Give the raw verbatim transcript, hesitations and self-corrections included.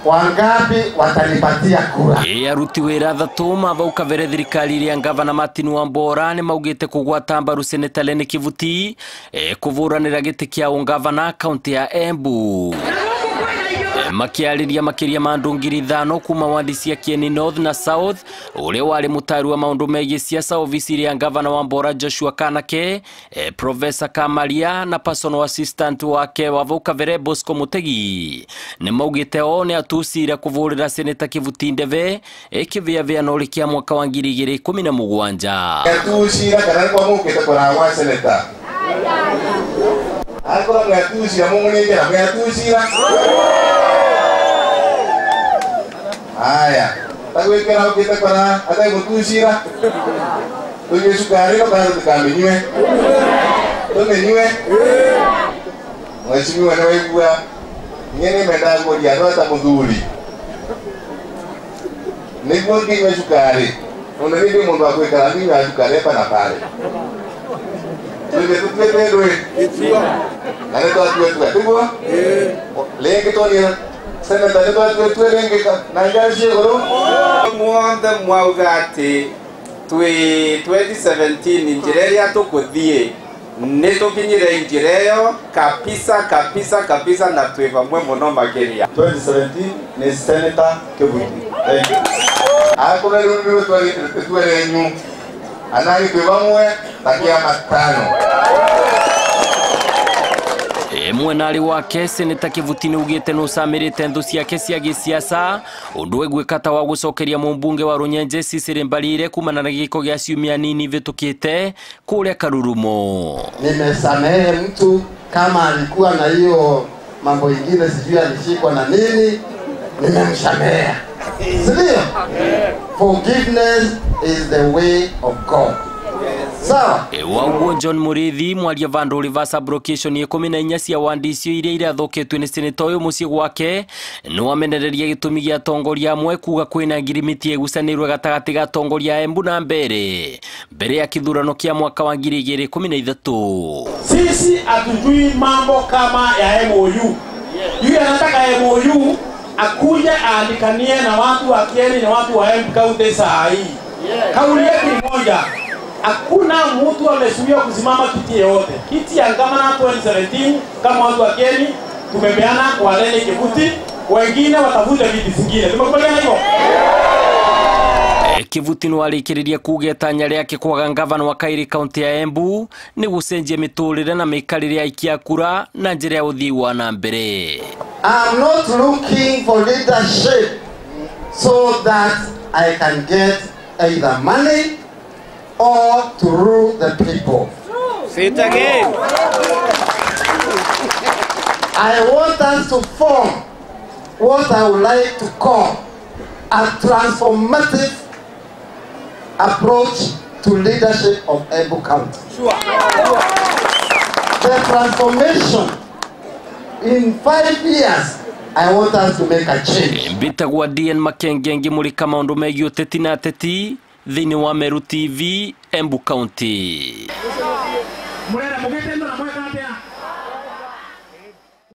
wangapi watanipatia kura. E aruti wira thatu mavauka vere thirikari ya Gavana Martin Wambora ni maugite kugwata mbaru Senator Lenny Kivuti e kuvuranira giti kia ungavana kaunti ya Embu. E, makiariria makiria mandu ngiri ithano kuma wadi cia Kieni North na South ule wale mutari wa maundu megie siasa ofisi ya Gavana Wambora Joshua Kanake, e, Professor Kamaria na personal assistant wake wavauka vere Bosco Mutegi ni maugite one atusira kuvurira Senator Kivuti ndeve ekivia vya noli kia mwaka wa ngiri igiri kumi na mugwanja. Atusira kana kwa mukite kora wa Senator akora ngatusira mungunenge na ngatusira aya takwekera ukite kora ata mutusira tuye sukari no kana tukamenywe tumenywe mweshimiwa na wewe nyene menda ngori ya rota mudhuri niko kinywe sukari unaridi mundu akwekara mimi asukari hapa na pale tuye tutwetwe nane to atwetwe tubo lenge to ni Senator to atwetwe lenge na ngaje goro muonda mwaugati twi twenty seventeen injireria tukuthie nitukinyire injireyo kabisa kabisa kabisa na tweva mwe muno mageria. twenty seventeen ni Senator Kivuti akora rundu twali twele nyu anani tweva mwe takia matano e mwenali wake Senator Kivuti ni ugite no samirite ndu ciake cia gisiasa undu egwikata wa gucokeria mumbunge wa Runyenje Sisire Mbalire kumana na giko gya ciumia nini vitukite kuria Karurumo. Nimesamehe mtu kama alikuwa na hiyo mambo ingine sijui alishikwa na nini, nimemsamehe. Sio? Forgiveness is the way of God. Sawa. E waugo John Murithi mwaria vandu reverse brocation ye kumi na inya cia wandisio iria ira thoketwe ni senator uyu mucie gwake no wamenereria gitumi gia tongoria amwe kuga kwina ngirimiti egusanirwe gatagati ga tongoria Embu na mbere mbere ya kithurano kia mwaka wa ngiri igiri kumi na ithatu. Sisi hatujui mambo kama ya M O U. Yule anataka M O U akuja aandikanie na watu wa Kieni na watu wa Embu kaunti saa hii. Kauli yake ni moja. Hakuna mtu amezuia kusimama kiti yote. Kiti ya Gavana twenty seventeen kama watu wa Kieni tumepeana kwa Lenny Kivuti, wengine watavuta viti vingine. Tumekubaliana hivyo? E Kivuti no alikiriria kugeta nyari yake kwa Gavana wa Kairi kaunti ya Embu ni gucenjia miturire na mikarire ya ikia kura na njira ya uthii wa na mbere. I'm not looking for leadership so that I can get either money or to rule the people. Say it again. I want us to form what I would like to call a transformative approach to leadership of Embu County. Sure. The transformation in five years, I want us to make a change. Mbitagwa D N Makengengi muri kama undu megi uteti na teti thini wa Meru T V Embu County.